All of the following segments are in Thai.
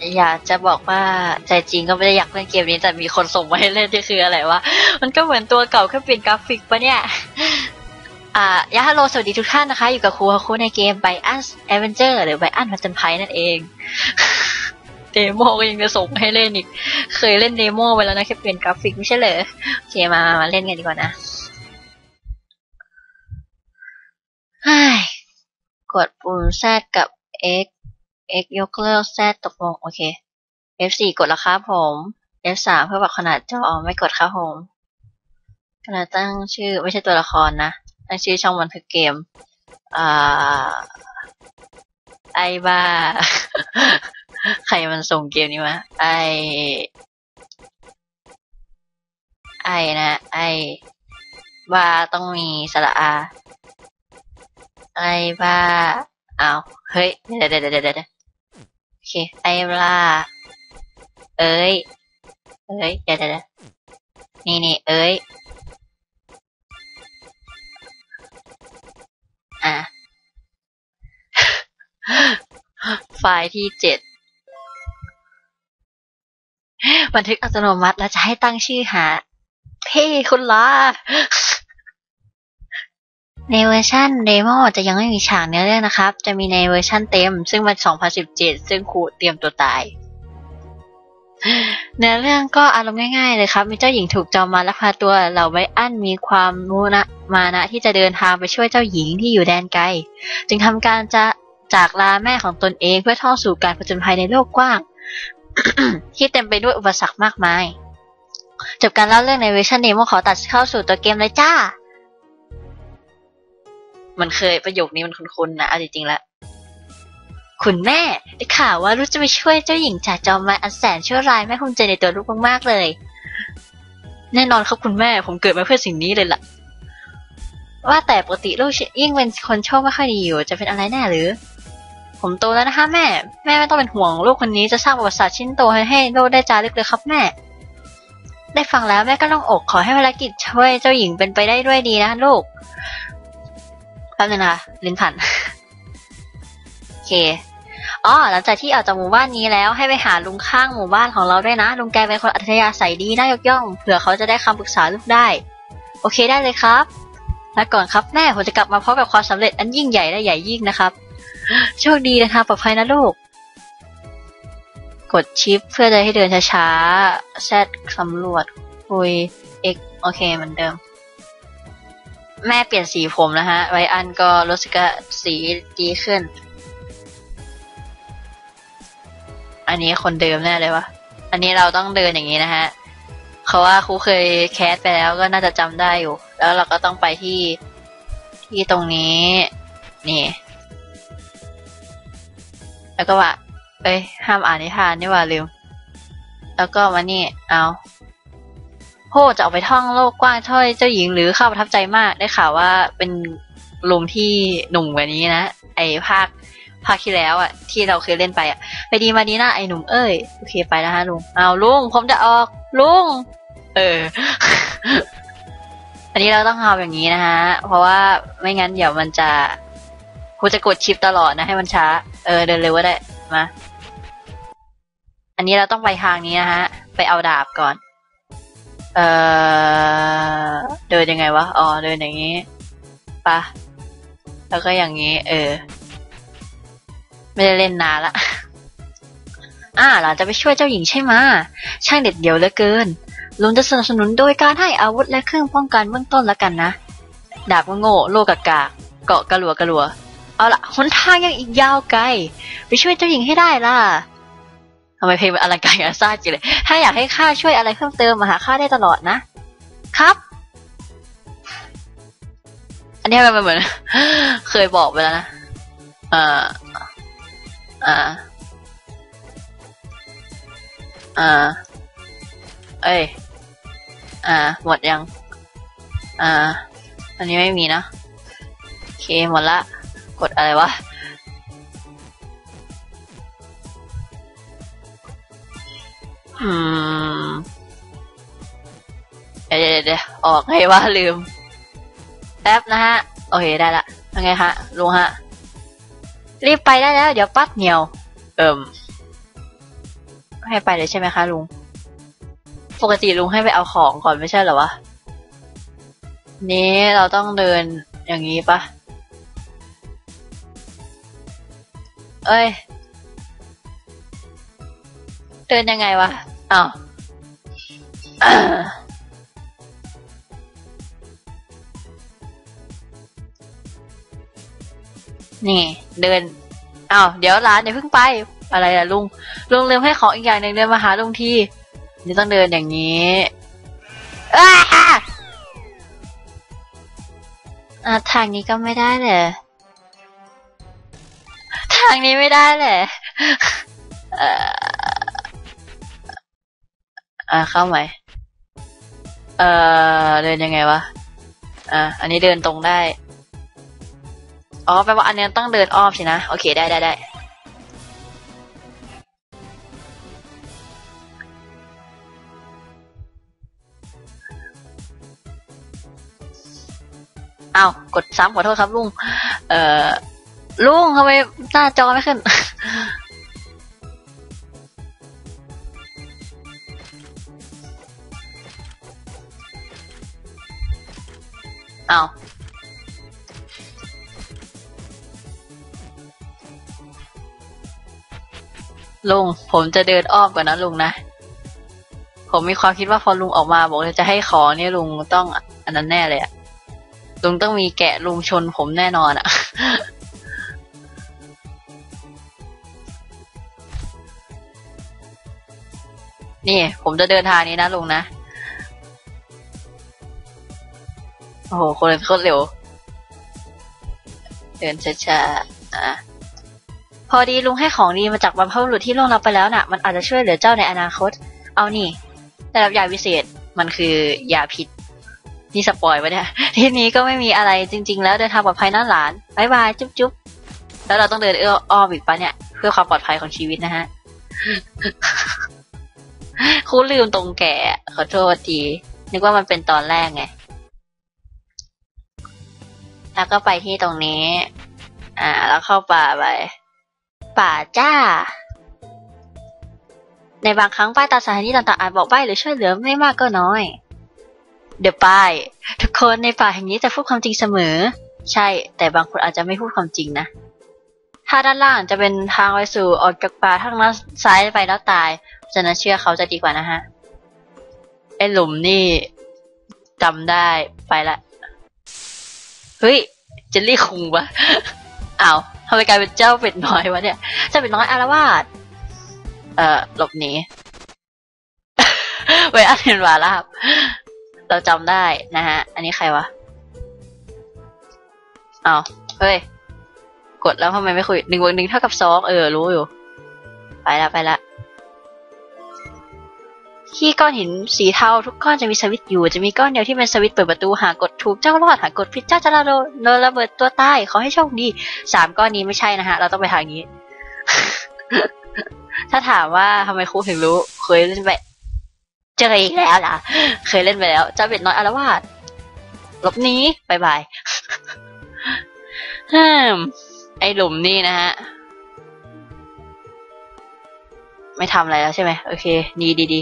อยากจะบอกว่าใจจริงก็ไม่ได้อยากเล่นเกมนี้แต่มีคนส่งมาให้เล่นที่คืออะไรวะมันก็เหมือนตัวเก่าแค่เปลี่ยนกราฟิกปะเนี่ยยาฮัลโหลสวัสดีทุกท่านนะคะอยู่กับครูฮาคุในเกม Bio's Adventure หรือ Bio's ผจญภัยนั่นเองเดโมก็ยังจะส่งให้เล่นอีกเคยเล่นเดโมไปแล้วนะแค่เปลี่ยนกราฟิกไม่ใช่เหรอโอเคมาเล่นกันดีกว่านะกดปุ่ม Z กับ X ยกเลิก Z ตกลงโอเค F4 กดแล้วครับผม F3 เพื่อปรับขนาดจอไม่กดครับผมขนาดตั้งชื่อไม่ใช่ตัวละครนะตั้งชื่อช่องบันทึกเกมไอบ้า ใครมันส่งเกมนี้มาไอนะไอบ้าต้องมีสระอาไอบ้าอ้าวเฮ้ยเดี๋ยวโอเคไอบ้าเอ้ยเดี๋ยวนี่เอ้ยไฟล์ที่7บันทึกอัตโนมัติแล้วจะให้ตั้งชื่อหาเพ่คุณล่ะในเวอร์ชันเดโมจะยังไม่มีฉากเนื้อเรื่องนะครับจะมีในเวอร์ชันเต็มซึ่งเป็น2017ซึ่งครูเตรียมตัวตายเนื้อเรื่องก็อารมณ์ง่ายๆเลยครับมีเจ้าหญิงถูกจอมมารลักพาตัวเหล่าไบอันมีความมานะที่จะเดินทางไปช่วยเจ้าหญิงที่อยู่แดนไกลจึงทำการจากลาแม่ของตนเองเพื่อท่องสู่การผจญภัยในโลกกว้าง ที่เต็มไปด้วยอุปสรรคมากมายจบการเล่าเรื่องในเวอร์ชันเดโมขอตัดเข้าสู่ตัวเกมเลยจ้ามันเคยประโยคนี้มันคุ้นๆนะเอาจริงๆแล้วคุณแม่ได้ข่าวว่าลูกจะไปช่วยเจ้าหญิงจากจอมมารอันแสนชั่วร้ายแม่ภูมิใจในตัวลูกมากๆเลยแน่นอนครับคุณแม่ผมเกิดมาเพื่อสิ่งนี้เลยล่ะว่าแต่ปกติลูกยิ่งเป็นคนโชคไม่ค่อยดีอยู่จะเป็นอะไรแน่หรือผมโตแล้วนะคะแม่ไม่ต้องเป็นห่วงลูกคนนี้จะสร้างประวัติศาสตร์ชิ้นโตให้โลกได้จารึกเลยครับแม่ได้ฟังแล้วแม่ก็โล่งอกขอให้ภารกิจช่วยเจ้าหญิงเป็นไปได้ด้วยดีนะลูกแป๊บนึงนะคะลิ้นพันโอเคหลังจากที่ออกจากหมู่บ้านนี้แล้วให้ไปหาลุงข้างหมู่บ้านของเราด้วยนะลุงแกเป็นคนอัธยาศัยดีน่ายกย่องเผื่อเขาจะได้คำปรึกษาลูกได้โอเคได้เลยครับและก่อนครับแม่ผมจะกลับมาพร้อมกับความสำเร็จอันยิ่งใหญ่และใหญ่ยิ่งนะครับโชคดีนะคะปลอดภัยนะลูกกดชิปเพื่อจะให้เดินช้าๆ Z สำรวจคุย X โอเคเหมือนเดิมแม่เปลี่ยนสีผมนะฮะไวอันก็รู้สึกว่าสีดีขึ้นอันนี้คนเดิมแน่เลยวะอันนี้เราต้องเดินอย่างนี้นะฮะเขาว่าครูเคยแคสไปแล้วก็น่าจะจำได้อยู่แล้วเราก็ต้องไปที่ตรงนี้นี่แล้วก็ว่าห้ามอ่านนิทานนี่ว่าลืมแล้วก็มานี่เอาโหจะออกไปท่องโลกกว้างช่วยเจ้าหญิงหรือข้าประทับใจมากได้ข่าวว่าเป็นลุงที่หนุ่มกว่านี้นะไอ้ภาคที่แล้วอ่ะที่เราเคยเล่นไปอ่ะไปดีมาดีนะไอ้หนุ่มเอ้ยโอเคไปแล้วฮะลุงเอาลุงผมจะออกลุงอันนี้เราต้องทำอย่างนี้นะฮะเพราะว่าไม่งั้นเดี๋ยวมันจะกูจะกดชิปตลอดนะให้มันช้าเดินเร็วก็ได้มาอันนี้เราต้องไปทางนี้นะฮะไปเอาดาบก่อนเดินยังไงวะเดินอย่างนี้ปะแล้วก็อย่างนี้ไม่ได้เล่นนานละหลานจะไปช่วยเจ้าหญิงใช่ไหมช่างเด็ดเดี่ยวเหลือเกินลุงจะสนับสนุนโดยการให้อาวุธและเครื่องป้องกันเบื้องต้นแล้วกันนะดาบก็โง่โลกากาเกาะกระหลัวเอาละหนทางยังอีกยาวไกลไปช่วยเจ้าหญิงให้ได้ล่ะทำไมเพลงมันอลังการงานสร้างจริงเลยถ้าอยากให้ข้าช่วยอะไรเพิ่มเติมมาหาข้าได้ตลอดนะครับอันนี้มันเหมือน เคยบอกไปแล้วนะหมดยังอันนี้ไม่มีนะโอเคหมดละกดอะไรวะเดี๋ยวออกไงวะลืมแป๊บนะฮะโอเคได้ละยังไงฮะลุงฮะรีบไปได้แล้วเดี๋ยวปั๊บเหนียวให้ไปเลยใช่ไหมคะลุงปกติลุงให้ไปเอาของก่อนไม่ใช่เหรอวะนี้เราต้องเดินอย่างนี้ปะเอ้ยเดินยังไงวะอ้าวนี่เดินอ้าวเดี๋ยวร้านเดี๋ยวเพิ่งไปอะไรล่ะลุงลืมให้ของอีกอย่างหนึ่งเดินมาหาลุงทีนี่ต้องเดินอย่างนี้ทางนี้ก็ไม่ได้เลยทางนี้ไม่ได้เลยเข้าไหมเดินยังไงวะอันนี้เดินตรงได้อ๋อแปลว่าอันนี้ต้องเดินอ้อมสินะโอเคได้อ้าวกดซ้ำขอโทษครับลุงลุงทำไมหน้าจอไม่ขึ้นอ้าวลุงผมจะเดินอ้อมก่อนนะลุงนะผมมีความคิดว่าพอลุงออกมาบอกจะให้ของนี่ลุงต้องอันนั้นแน่เลยอะลุงต้องมีแกะลุงชนผมแน่นอนอะนี่ผมจะเดินทางนี้นะลุงนะโอ้โหคนโคตรเร็วเดินช้าๆพอดีลุงให้ของดีมาจากบรรพบุรุษที่ล่วงลับไปแล้วน่ะมันอาจจะช่วยเหลือเจ้าในอนาคตเอานี่ได้รับยาวิเศษมันคือยาพิษนี่สปอยล์ไว้เนี่ยทีนี้ก็ไม่มีอะไรจริงๆแล้วเดินทางปลอดภัยนะหลานบ๊ายบายจุ๊บแล้วเราต้องเดินอ้อมอีกปะเนี่ยเพื่อความปลอดภัยของชีวิตนะฮะคูลืมตรงแก่ขอโทษทีนึกว่ามันเป็นตอนแรกไงแล้วก็ไปที่ตรงนี้แล้วเข้าป่าไปป่าจ้าในบางครั้งป้ายตามสถานีต่างๆอาจบอกใบ้หรือช่วยเหลือไม่มากก็น้อยเดี๋ยวป้ายทุกคนในป่าแห่งนี้จะพูดความจริงเสมอใช่แต่บางคนอาจจะไม่พูดความจริงนะถ้าด้านล่างจะเป็นทางไปสู่ออกจากป่าทางด้านซ้ายไปแล้วตายฉะนั้นเชื่อเขาจะดีกว่านะฮะไอ้หลุมนี่จำได้ไปละเฮ้ยเจลลี่คุงปะอ้าวทำไมกลายเป็นเจ้าเป็ดน้อยวะเนี่ยเจ้าเป็ดน้อยอารวาสหลบหนีไว้อันเห็นวาลาบเราจำได้นะฮะอันนี้ใครวะอ้าวเฮ้ยกดแล้วทำไมไม่คุย1+1เท่ากับ2รู้อยู่ไปละที่ก้อนหินสีเทาทุกก้อนจะมีสวิตช์อยู่จะมีก้อนเดียวที่เป็นสวิตช์เปิดประตูหากกดถูกเจ้ารอดหากกดผิดเจ้าจะโดนระเบิดตัวตายขอให้โชคดี3ก้อนนี้ไม่ใช่นะฮะเราต้องไปทางนี้ ถ้าถามว่าทำไมครูถึงรู้เคยเล่นไปเจออีกแล้วล่ะเคยเล่นไปแล้วเจ้าเป็ดน้อยอารวาสลบนี้บายบายไอหลุมนี่นะฮะไม่ทำอะไรแล้วใช่ไหมโอเคดี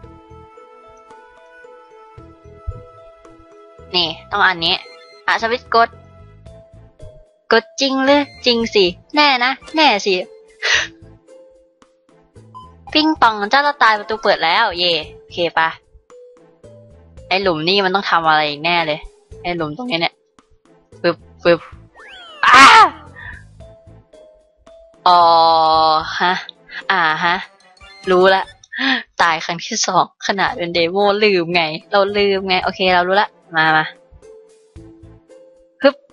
นี่ต้องอันนี้สวิตช์กดจริงหรือจริงสิแน่นะแน่สิปิ้งปองเจ้าเราตายประตูเปิดแล้วเย่โอเคปะไอหลุมนี่มันต้องทำอะไรอีกแน่เลยไอหลุมตรงนี้เนี่ยปึ๊บอ๋อฮะฮะรู้ละตายครั้งที่2ขนาดเป็นเดโมลืมไงเราลืมไงโอเคเรารู้ละมาฮึบ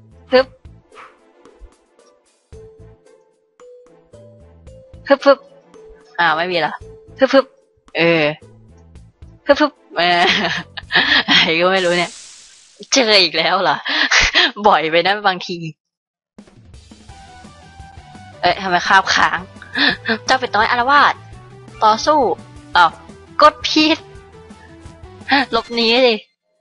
ไม่มีเหรอฮึบฮึบอะไรก็ไม่รู้เนี่ยเจออีกแล้วเหรอบ่อยไปนะบางทีทำไมคาบค้างเจ้าเป็ดน้อยอารวาสต่อสู้กดผิดลบนี้สิ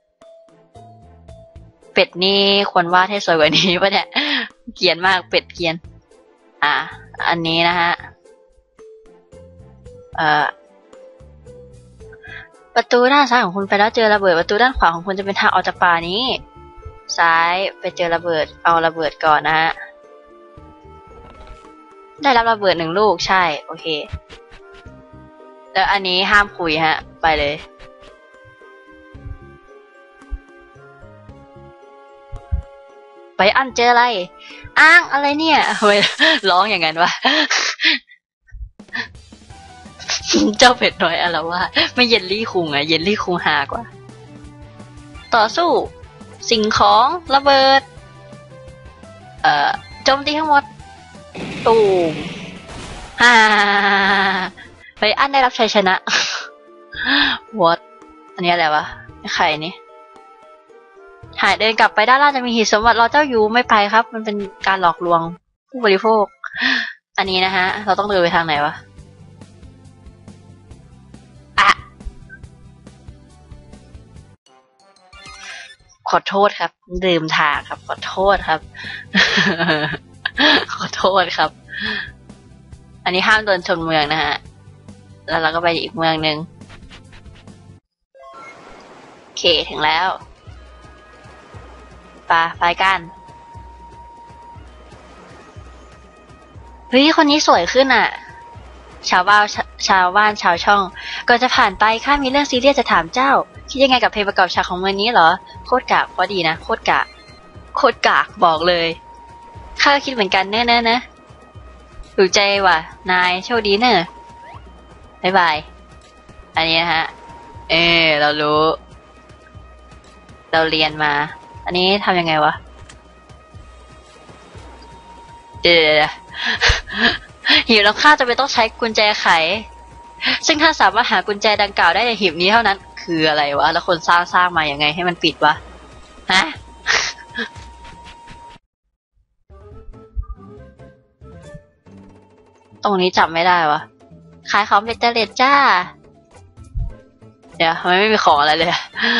เป็ดนี่ควรวาดให้สวยกว่านี้ป่ะเนี่ยเกรียนมากเป็ดเกรียนอันนี้นะฮะประตูด้านซ้ายของคุณไปแล้วเจอระเบิดประตูด้านขวาของคุณจะเป็นทางออกจากป่านี้ซ้ายไปเจอระเบิดเอาระเบิดก่อนนะฮะได้รับระเบิด1 ลูกใช่โอเคแล้วอันนี้ห้ามคุยฮะไปเลยไปอันเจออะไรอ้างอะไรเนี่ยทำไมร้องอย่างนั้นวะ เจ้าเป็ดน้อยอะไรวะไม่เยลลี่คุงอะเยลลี่คุงหากว่าต่อสู้สิ่งของระเบิดโจมตีทั้งหมดตูมไปอันได้รับชัยชนะ what อันนี้อะไรวะใครนี่หายเดินกลับไปด้านล่างจะมีหีบสมบัติรอเจ้าอยู่ไม่ไปครับมันเป็นการหลอกลวงผู้บริโภคอันนี้นะฮะเราต้องเดินไปทางไหนวะขอโทษครับลืมทางครับขอโทษครับ ขอโทษครับอันนี้ห้ามเดินชนเมืองนะฮะแล้วเราก็ไปอีกเมืองหนึ่งโอเคถึงแล้วไปกันเฮ้ยคนนี้สวยขึ้นอ่ะชาวบ้านชาวช่องก่อนจะผ่านไปข้ามีเรื่องซีเรียสจะถามเจ้าคิดยังไงกับเพลงประกอบฉากของเมืองนี้เหรอโคตรกากพอดีนะโคตรกากบอกเลยข้าก็คิดเหมือนกันแน่ๆนะถูกใจว่ะนายโชคดีเนอะบ๊ายบายอันนี้นะฮะเรารู้เราเรียนมาอันนี้ทำยังไงวะหิวแล้วข้าจะไม่ต้องใช้กุญแจไขซึ่งถ้าสามารถหากุญแจดังกล่าวได้ในหีบนี้เท่านั้นคืออะไรวะแล้วคนสร้างมาอย่างไงให้มันปิดวะฮะ ตรงนี้จับไม่ได้วะขายของเบตเตอร์เลดจ้าเดี๋ยวทำไมไม่มีของอะไรเลย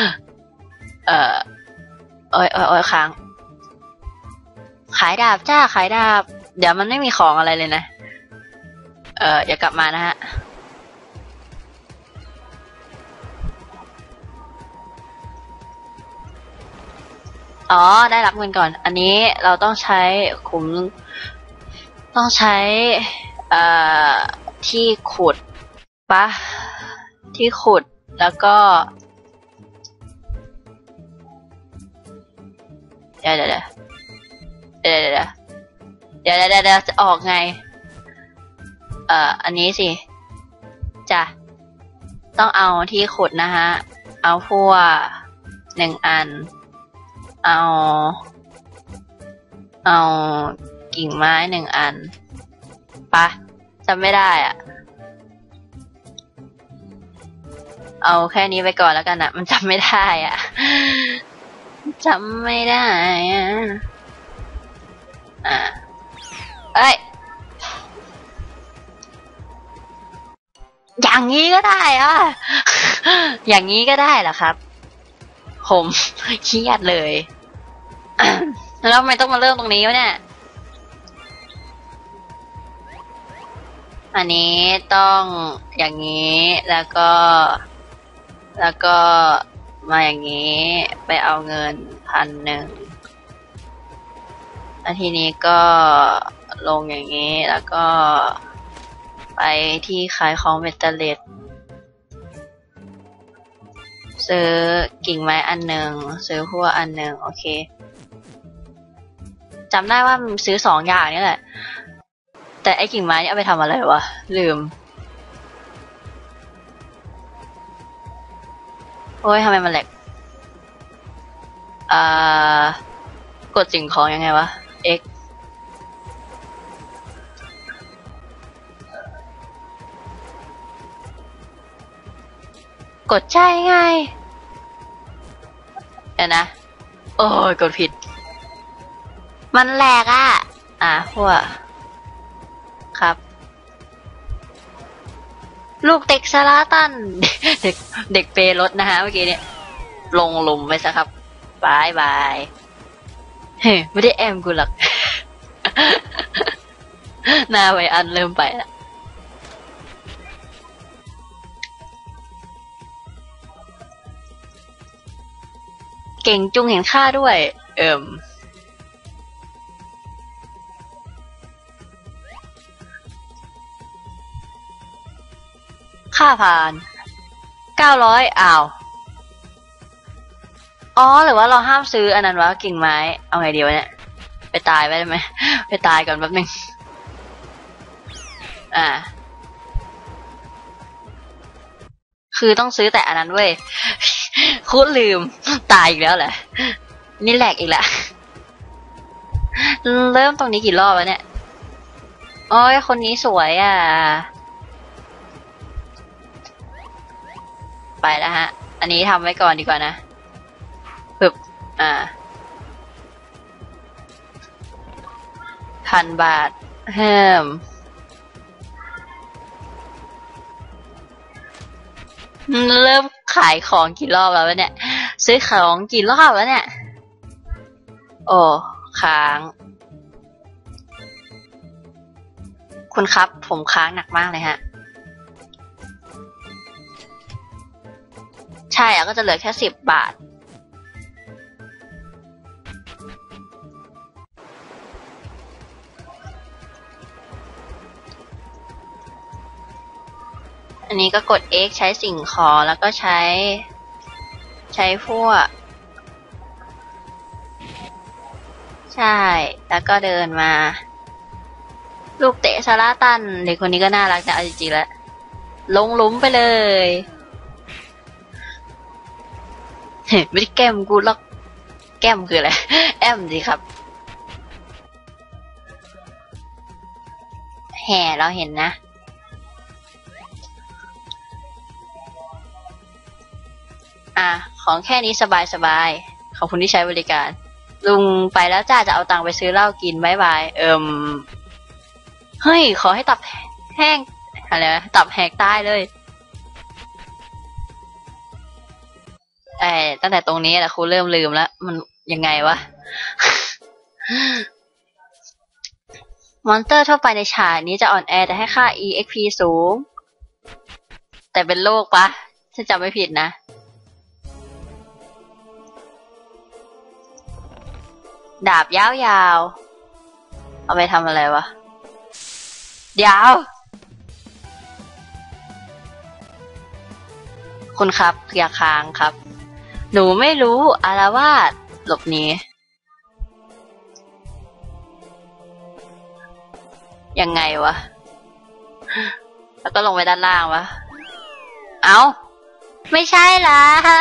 โอ้ยค้างขายดาบจ้าขายดาบเดี๋ยวมันไม่มีของอะไรเลยนะอย่ากลับมานะฮะอ๋อได้รับเงินก่อนอันนี้เราต้องใช้ต้องใช้ที่ขุดที่ขุดแล้วก็เดี๋ยวจะออกไงอันนี้สิจ้ะต้องเอาที่ขุดนะฮะเอาพวก1 อันเอากิ่งไม้1 อันจำไม่ได้อ่ะเอาแค่นี้ไปก่อนแล้วกันอ่ะมันจำไม่ได้อ่ะจำไม่ได้เอ้ยอย่างนี้ก็ได้อ่ะ อย่างนี้ก็ได้เหรอครับผมเครียดเลย แล้วทำไมต้องมาเริ่มตรงนี้วะเนี่ยอันนี้ต้องอย่างนี้แล้วก็มาอย่างนี้ไปเอาเงิน1,000แล้วทีนี้ก็ลงอย่างนี้แล้วก็ไปที่ขายของเบตเตอร์เลดซื้อกิ่งไม้อันหนึ่งซื้อหัวอันหนึ่งโอเคจำได้ว่าซื้อ2 อย่างนี่แหละแต่ไอ้กิ่งไม้นี่เอาไปทำอะไรวะลืมโอ้ยทำไมมันแหลกกดสิ่งของยังไงวะ X กดใช่ไงเดี๋ยวนะโอ้ยกดผิดมันแหลกอ่ะพวกครับ ลูกเด็กซาลาตัน เด็กเปรถนะฮะเมื่อกี้เนี่ยลงหลุมไปซะครับบายเฮ้ยไม่ได้แอมกูหรอก หน้าไวอันเริ่มไปละเก่งจุงเห็นค่าด้วย ค่าผ่าน900อ้าวอ๋อหรือว่าเราห้ามซื้ออันนั้นวะกิ่งไม้เอาไงดีวะเนี่ยไปตายไปได้ไหมไปตายก่อนแป๊บนึงคือต้องซื้อแต่อันนั้นเว้ยคูดลืมตายอีกแล้วแหละนี่แหลกอีกแล้วเริ่มตรงนี้กี่รอบแล้วเนี่ยโอ้ยคนนี้สวยอ่ะไปแล้วฮะอันนี้ทำไว้ก่อนดีกว่านะปึ๊บ1,000 บาทเริ่มขายของกี่รอบแล้วเนี่ยซื้อของกี่รอบแล้วเนี่ยโอ้ค้างคุณครับผมค้างหนักมากเลยฮะใช่ก็จะเหลือแค่10 บาทอันนี้ก็กด X ใช้สิ่งของแล้วก็ใช้พวกใช่แล้วก็เดินมาลูกเตะซาร่าตันเด็กคนนี้ก็น่ารักนะเอาจริงๆแล้วลงหลุมไปเลยไม่ได้แก้มกูหรอกแก้มคืออะไรแอมสิครับแห่เราเห็นนะของแค่นี้สบายๆขอบคุณที่ใช้บริการลุงไปแล้วจ้าจะเอาตังค์ไปซื้อเหล้ากินบ๊ายบายเฮ้ยขอให้ตับแห้งอะไรนะตับแหกตายเลยตั้งแต่ตรงนี้แหละครูเริ่มลืมแล้วมันยังไงวะ มอนสเตอร์ทั่วไปในฉากนี้จะอ่อนแอแต่ให้ค่า EXP สูงแต่เป็นโรคปะถ้าจำไม่ผิดนะดาบยาวๆเอาไปทำอะไรวะยาวคุณครับอย่าค้างครับหนูไม่รู้อารวาสหลบหนียังไงวะแล้วก็ลงไปด้านล่างวะเอาไม่ใช่ล่ะ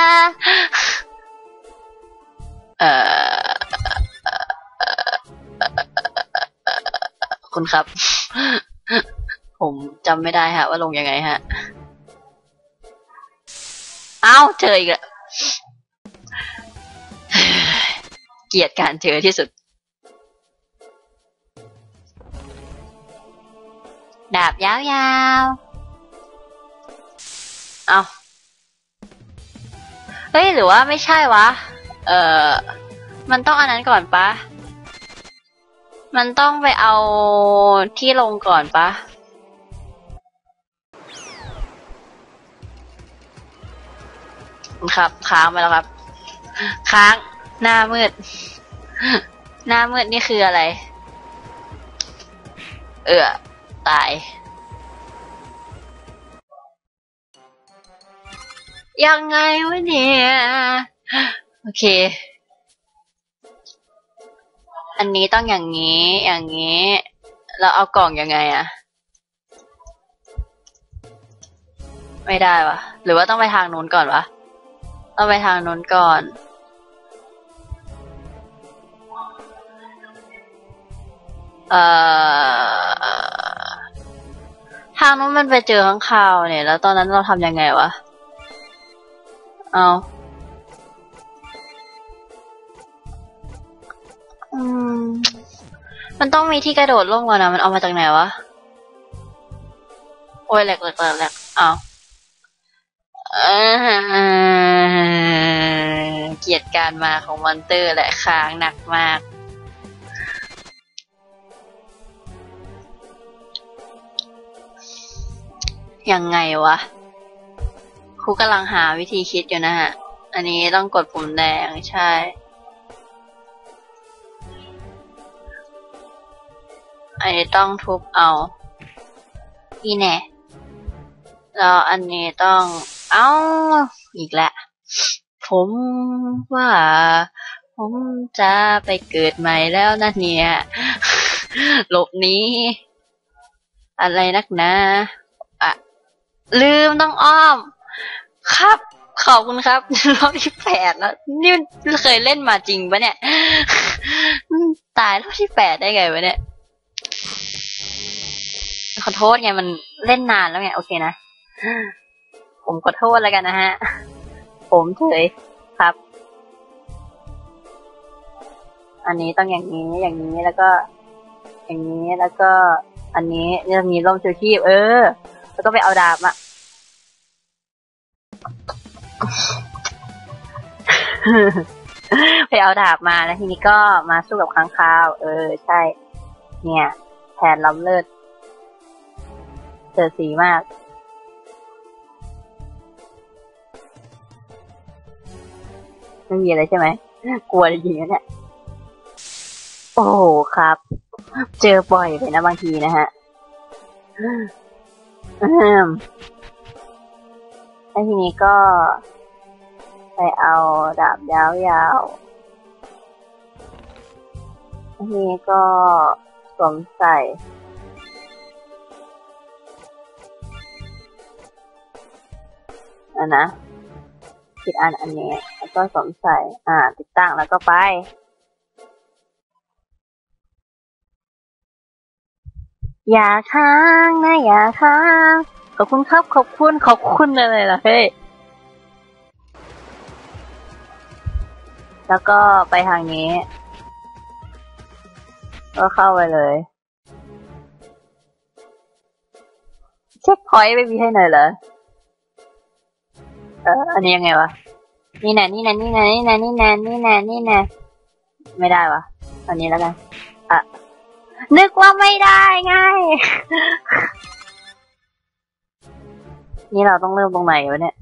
คุณครับผมจำไม่ได้ฮะว่าลงยังไงฮะเอ้าเจออีกแล้วเกลียดการเจอที่สุดดาบยาวๆเอาเฮ้ยหรือว่าไม่ใช่วะมันต้องอันนั้นก่อนปะมันต้องไปเอาที่ลงก่อนปะครับค้างไปแล้วครับค้างหน้ามืดหน้ามืดนี่คืออะไรตายยังไงวะเนี่ยโอเคอันนี้ต้องอย่างนี้เราเอากล่องยังไงอะไม่ได้วะหรือว่าต้องไปทางนู้นก่อนวะต้องไปทางนู้นก่อนทางนู้นมันไปเจอข้างคาวเนี่ยแล้วตอนนั้นเราทำยังไงวะเอามันต้องมีที่กระโดดลงก่อนนะมันเอามาจากไหนวะโอ้ยแหลกเอาเกลียดการมาของมอนเตอร์และค้างหนักมากยังไงวะครูกำลังหาวิธีคิดอยู่นะฮะอันนี้ต้องกดปุ่มแดงใช่อันนี้ต้องทุบเอาอีแน่แล้วอันนี้ต้องอีกแล้วผมว่าผมจะไปเกิดใหม่แล้วนะเนี่ยหลบหนีอะไรนักนะลืมต้องอ้อมครับขอบคุณครับรอบที่8แล้วนี่เคยเล่นมาจริงปะเนี่ยตายรอบที่8ได้ไงวะเนี่ยขอโทษไงมันเล่นนานแล้วไงโอเคนะผมขอโทษแล้วกันนะฮะผมเฉยครับ อันนี้ต้องอย่างนี้แล้วก็อย่างนี้แล้วก็อันนี้จะมีร่มชูชีพแล้วก็ไปเอาดาบมา ไปเอาดาบมาแล้วทีนี้ก็มาสู้กับค้างคาวใช่เนี่ยแผนล้ำเลิศเจอสีมากไม่มีอะไรใช่ไหมกลัวจริงๆนะเนี่ยโอ้โหครับเจอบ่อยไปนะบางทีนะฮะแล้วทีนี้ก็ไปเอาดาบยาวๆทีนี้ก็สวมใส่นะผิดอันนี้แล้วก็สวมใส่ติดตั้งแล้วก็ไปอย่าค้างนะอย่าค้างขอบคุณครับขอบคุณอะไรล่ะเฮ้ยแล้วก็ไปทางนี้ก็เข้าไปเลยเช็คพอยต์ไม่มีให้หน่อยเหรออันนี้ยังไงวะนี่แน่ไม่ได้วะอันนี้แล้วกันนึกว่าไม่ได้ไง นี่เราต้องเริ่มตรงไหนวะเนี่ย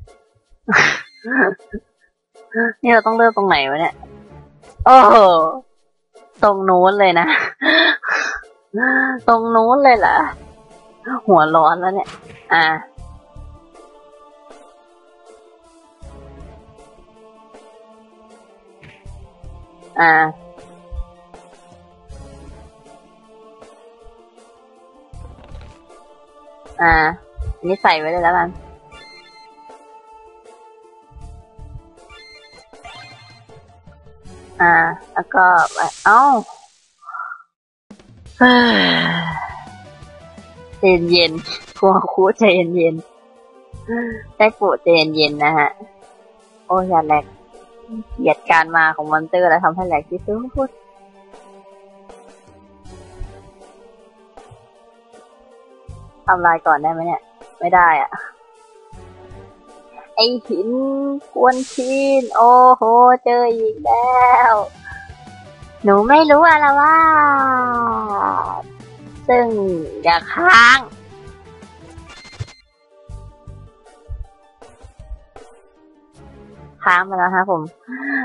นี่เราต้องเริ่มตรงไหนวะเนี่ย โอ้โหตรงนู้นเลยนะ ตรงนู้นเลยเหรอ หัวร้อนแล้วเนี่ย อันนี้ใส่ไว้เลยแล้วกันแล้วก็ใจเย็นๆครูใจเย็นๆได้โปรดใจเย็นๆนะฮะโอ้อย่าแหลกเหยียดการมาของมอนเตอร์แล้วทำให้แหลกที่สุดทำลายก่อนได้ไหมเนี่ยไม่ได้ไอหินกวนชีนโอ้โหเจออีกแล้วหนูไม่รู้อะไรว่าซึ่งอย่าค้างมาแล้วฮะผม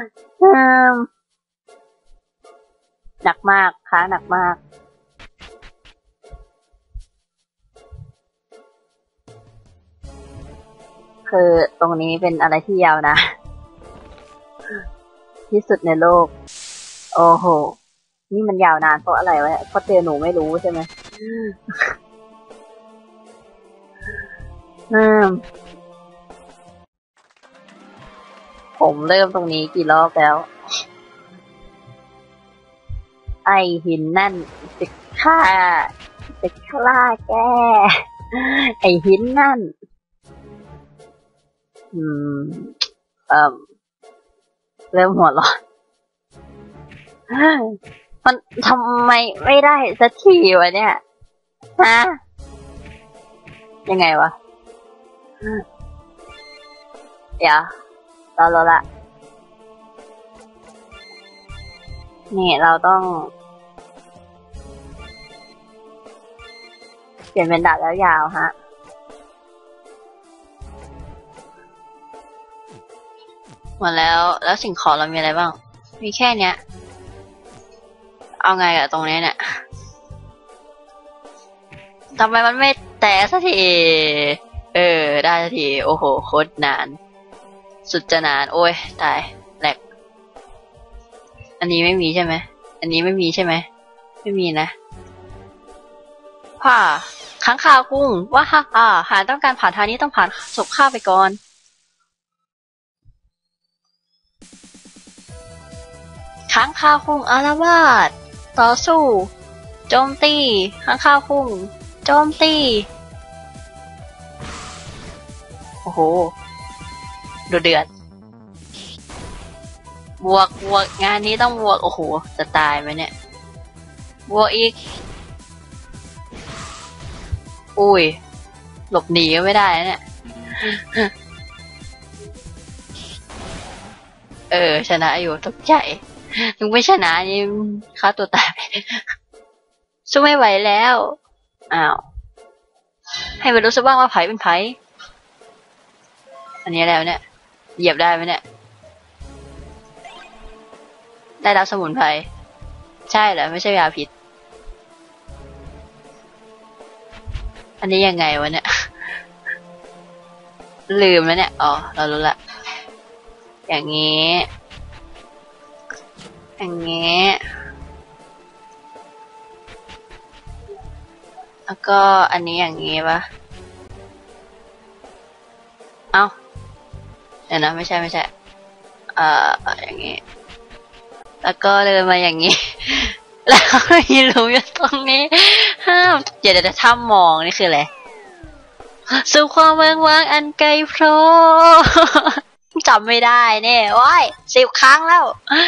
หนักมากค้างหนักมากคือตรงนี้เป็นอะไรที่ยาวนะที่สุดในโลกโอ้โหนี่มันยาวนานเพราะอะไรวะเพราะเจอหนูไม่รู้ใช่ไหมผมเริ่มตรงนี้กี่รอบแล้วไอหินนั่นจะฆ่าแกไอหินนั่นเริ่มหัวร้อนมันทำไมไม่ได้สักทีวะเนี่ยฮะยังไงวะเดี๋ยวรอละนี่เราต้องเปลี่ยนเป็นดาบแล้วยาวฮะหมดแล้วสิ่งของเรามีอะไรบ้างมีแค่เนี้ยเอาไงกับตรงนี้เนี่ยทำไมมันไม่แตะสักทีได้สักทีโอ้โหโคตรนานสุดจะนานโอ้ยตายแหลกอันนี้ไม่มีใช่ไหมอันนี้ไม่มีใช่ไหมไม่มีนะค้างคาวกุ้งว่าหาต้องการผ่านทางนี้ต้องผ่านศพข้าไปก่อนค้างคาวกุ้งอาละวาดต่อสู้โจมตีค้างคาวกุ้งโจมตีโอ้โหดูเดือดบวกงานนี้ต้องบวกโอ้โหจะตายไหมเนี่ยบวกอีกอุ้ยหลบหนีก็ไม่ได้เนี่ยชนะอยู่ตกใจถึงไม่ชนะนี่ฆ่าตัวตายสู้ไม่ไหวแล้วอ้าวให้มันรู้สึกบ้างว่าไผ่เป็นไผ่อันนี้แล้วเนี่ยเหยียบได้ไหมเนี่ยได้รับสมุนไพรใช่เหรอไม่ใช่ยาพิษอันนี้ยังไงวะเนี่ยลืมแล้วเนี่ยอ๋อเรารู้ละอย่างนี้แล้วก็อันนี้อย่างนี้ปะเอ้าเดี๋ยวนะไม่ใช่อย่างนี้แล้วก็เดินมาอย่างนี้แล้วมีรูอยู่ตรงนี้ห้ามเดี๋ยวถ้ามองนี่คืออะไรสู่ความเมืองว่างอันไกลโพ้นจำไม่ได้เนี่ยว้าย10 ครั้งแล้ว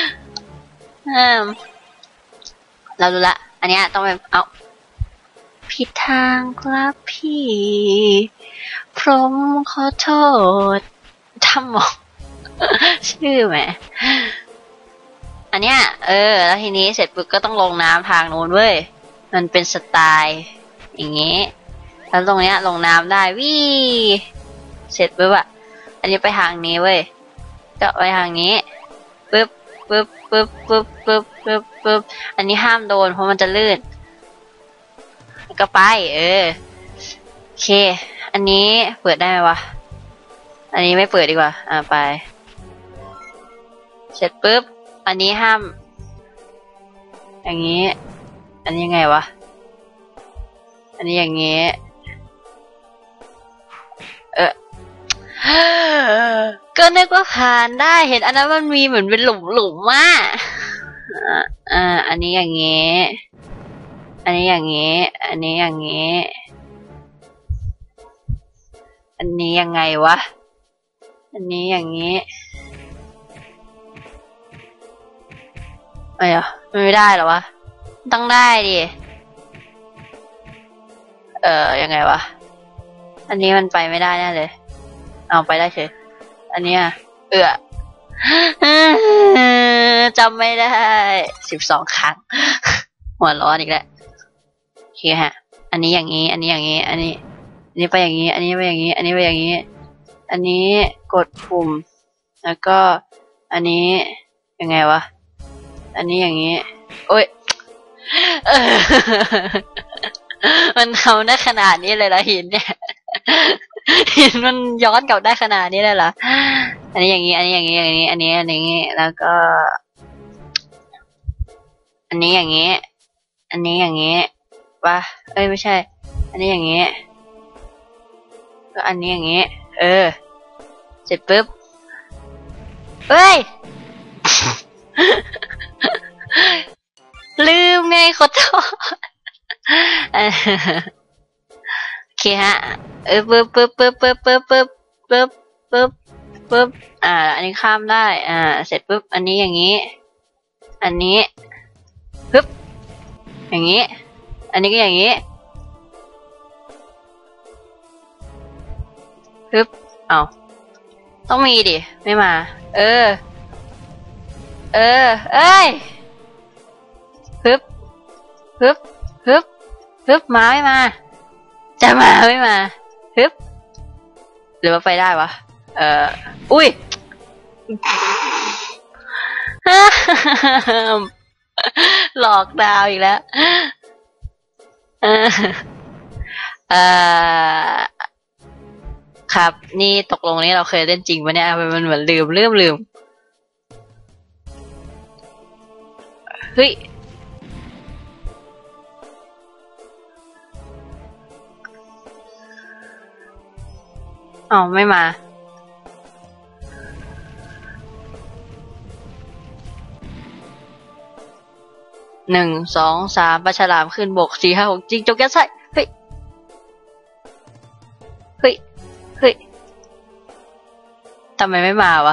เรารู้ละอันนี้ต้องไปเอาผิดทางครับพี่พรหมขอโทษทำมองชื่อไหมอันเนี้ยแล้วทีนี้เสร็จปุ๊บก็ต้องลงน้ำทางโน้นเว้ยมันเป็นสไตล์อย่างงี้แล้วตรงเนี้ยลงน้ำได้วี่เสร็จปุ๊บอะอันนี้ไปทางนี้เว้ยก็ไปทางนี้ปุ๊บอันนี้ห้ามโดนเพราะมันจะลื่นก็ไปโอเคอันนี้เปิดได้ไหมวะอันนี้ไม่เปิดดีกว่าไปเสร็จปุ๊บอันนี้ห้ามอย่างนี้อันนี้ยังไงวะอันนี้อย่างนี้ก็นึกว่าผ่านได้เห็นอันนั้นมันมีเหมือนเป็นหลุมมากอันนี้อย่างนี้อันนี้อย่างนี้อันนี้อย่างนี้อันนี้ยังไงวะอันนี้อย่างนี้ไม่ได้หรอวะต้องได้ดิยังไงวะอันนี้มันไปไม่ได้แน่เลยเอาไปได้เฉยอันนี้จำไม่ได้12 ครั้งหัวร้อนอีกแล้วโอเคฮะอันนี้อย่างนี้อันนี้อย่างนี้อันนี้ไปอย่างนี้อันนี้ไปอย่างนี้อันนี้ไปอย่างนี้อันนี้กดปุ่มแล้วก็อันนี้ยังไงวะอันนี้อย่างนี้โอ๊ยมันทำได้ขนาดนี้เลยเหรอหินเนี่ยหินมันย้อนกลับได้ขนาดนี้เลยเหรออันนี้อย่างนี้อันนี้อย่างนี้อย่างนี้อันนี้แล้วก็อันนี้อย่างนี้อันนี้อย่างนี้วะไม่ใช่อันนี้อย่างนี้ก็อันนี้อย่างนี้เสร็จปุ๊บเฮ้ยลืมไงขอโทษโอเคฮะปึ๊บอันนี้ข้ามได้เสร็จปุ๊บอันนี้อย่างนี้อันนี้ปึ๊บอย่างนี้อันนี้ก็อย่างนี้ปึ๊บต้องมีดิไม่มาเอ้ยฮึบมาไม่มาจะมาไม่มาฮึบหรือว่าไปได้วะอุ้ยหลอกดาวอีกแล้วครับนี่ตกลงนี้เราเคยเล่นจริงปะเนี่ยมันเหมือนลืมเฮ้ยอ๋อไม่มา1 2 3ปลาฉลามขึ้นบก4 5 6จิงจกยัดไส้เฮ้ยทำไมไม่มาวะ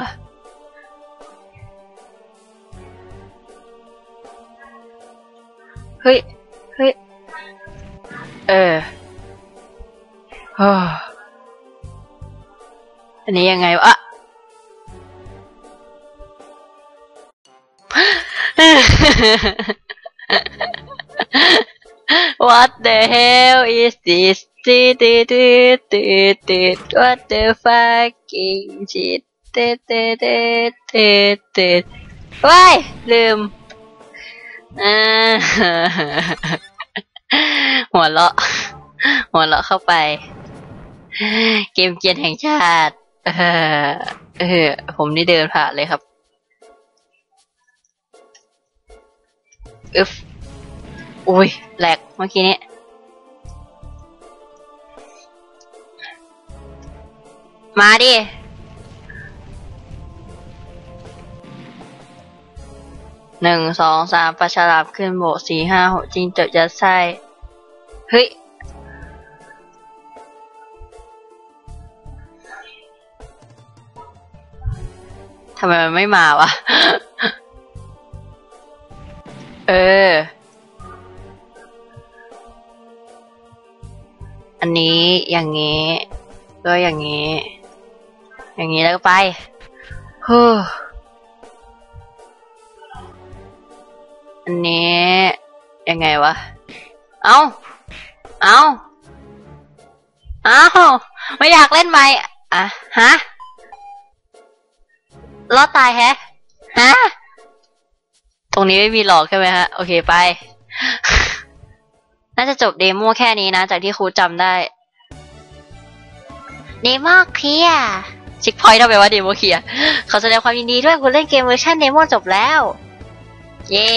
เฮ้ยอันนี้ยังไงวะWhat the hell is this? What the fucking shit? ว้ายลืมหัวเราะเข้าไปเกมเกียร์แห่งชาติผมนี่เดินผ่านเลยครับอุ้ยแหลกเมื่อกี้นี้มาดิ1 2 3ปลาฉลามขึ้นบก4 5 6จิงจกยัดไส้เฮ้ยทำไมมันไม่มาวะอันนี้อย่างนี้ก็อย่างนี้แล้วก็ไปอันนี้ยังไงวะเอ้าไม่อยากเล่นไหมอ่ะฮะรอดตายแฮะตรงนี้ไม่มีหลอกใช่ไหมฮะโอเคไป น่าจะจบเดโมแค่นี้นะจากที่ครูจำได้เดโมเคลียร์เช็คพอยต์เอาไปว่าเดโมเคลียร์ขอแสดงความยินดีด้วยคุณเล่นเกมเวอร์ชันเดโมจบแล้วเย้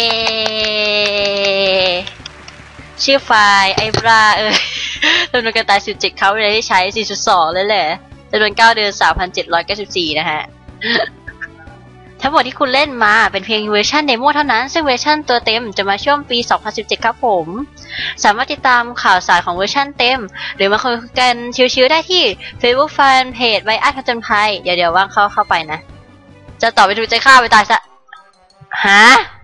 ชื่อไฟล์ไอ้บราจำนวนการตาย17เขาเลยได้ใช้ 4.2 เลยแหละจำนวน9 เดือน 3,794 นะฮะทั้งหมดที่คุณเล่นมาเป็นเพียงเวอร์ชันเดโมเท่านั้นซึ่งเวอร์ชันตัวเต็มจะมาช่วงปี 2017 ครับผมสามารถติดตามข่าวสารของเวอร์ชันเต็มหรือมาคุยกันชิวๆได้ที่ Facebook Fanpage ไบอัดผจญภัยเดี๋ยวว่างเข้าไปนะจะต่อไปดูใจฆ่าไปตายซะฮะ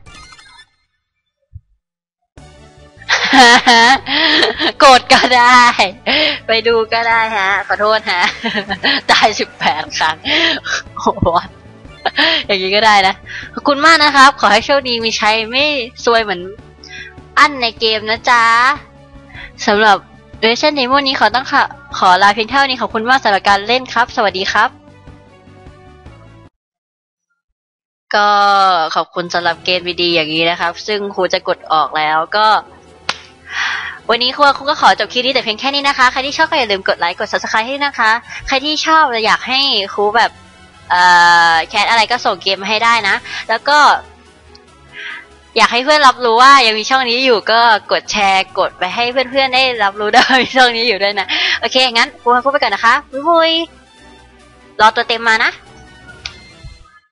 โกรธก็ได้ไปดูก็ได้ฮะขอโทษฮะตาย18 ครั้งโอ้โหอย่างนี้ก็ได้นะขอบคุณมากนะครับขอให้โชคดีมีชัยไม่ซวยเหมือนอั้นในเกมนะจ๊ะสำหรับเวอร์ชันเดโมนี้ขอลาเพียงเท่านี้ขอบคุณมากสำหรับการเล่นครับสวัสดีครับก็ขอบคุณสำหรับเกมดีๆอย่างนี้นะครับซึ่งครูจะกดออกแล้วก็วันนี้ครูก็ขอจบคลิปนี้แต่เพียงแค่นี้นะคะใครที่ชอบก็อย่าลืมกดไลค์กด Subscribe ให้นะคะใครที่ชอบอยากให้ครูแบบแคสอะไรก็ส่งเกมมาให้ได้นะแล้วก็อยากให้เพื่อนรับรู้ว่ายังมีช่องนี้อยู่ก็กดแชร์กดไปให้เพื่อนๆได้รับรู้ได้มีช่องนี้อยู่ด้วยนะโอเคงั้นครูไปก่อนนะคะบุยรอตัวเต็มมานะ